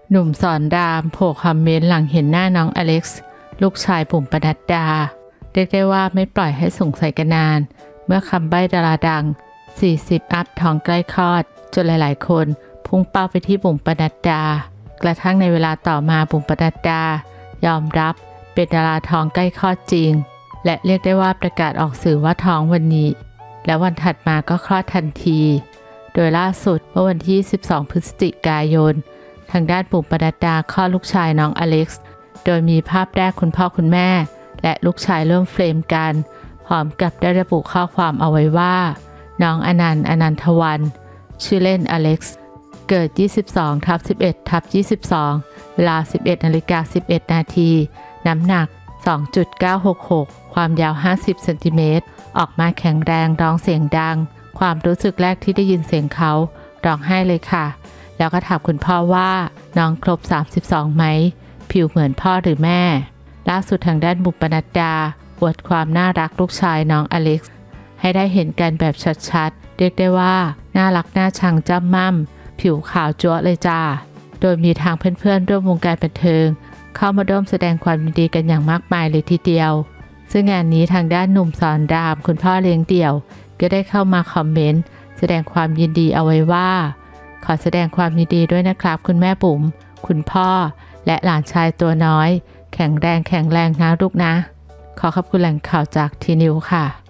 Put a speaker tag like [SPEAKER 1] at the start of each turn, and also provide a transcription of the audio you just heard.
[SPEAKER 1] หนุ่มสอนรามโผล่คอมเมนต์หลังเห็นหน้าน้องอเล็กซ์ลูกชายบุ๋มปนัดดาเรียกได้ว่าไม่ปล่อยให้สงสัยกันนานเมื่อคำใบ้ดาราดัง40อัพท้องใกล้คลอดจนหลายๆคนพุ่งเป้าไปที่บุ๋มปนัดดากระทั่งในเวลาต่อมาบุ๋มปนัดดายอมรับเป็นดาราท้องใกล้คลอดจริงและเรียกได้ว่าประกาศออกสื่อว่าท้องวันนี้และวันถัดมาก็คลอดทันทีโดยล่าสุดเมื่อวันที่12พฤศจิกายนทางด้านบุ๋มปนัดดาคลอดลูกชายน้องอเล็กซ์โดยมีภาพแรกคุณพ่อคุณแม่และลูกชายเริ่มเฟรมกันพร้อมกับได้ระบุข้อความเอาไว้ว่าน้องอนันทวันชื่อเล่นอเล็กซ์เกิด 22/11/22 เวลา 11:11 นาทีน้ำหนัก 2.966 ความยาว 50 เซนติเมตรออกมาแข็งแรงร้องเสียงดังความรู้สึกแรกที่ได้ยินเสียงเขาร้องไห้เลยค่ะแล้วก็ถามคุณพ่อว่าน้องครบ 32 ไหมผิวเหมือนพ่อหรือแม่ล่าสุดทางด้านบุ๋มปนัดดาอวดความน่ารักลูกชายน้องอเล็กซ์ให้ได้เห็นกันแบบชัดๆเรียกได้ว่าน่ารักน่าชังจ้ำม่ำผิวขาวจั๊วเลยจ้าโดยมีทางเพื่อนๆร่วมวงการบันเทิงเข้ามาร่วมแสดงความยินดีกันอย่างมากมายเลยทีเดียวซึ่งงานนี้ทางด้านหนุ่มสอนรามคุณพ่อเลี้ยงเดี่ยวก็ได้เข้ามาคอมเมนต์แสดงความยินดีเอาไว้ว่าขอแสดงความยินดีด้วยนะครับคุณแม่บุ๋มคุณพ่อและหลานชายตัวน้อยแข็งแรงนะลูกนะขอขอบคุณแหล่งข่าวจากทีนิวค่ะ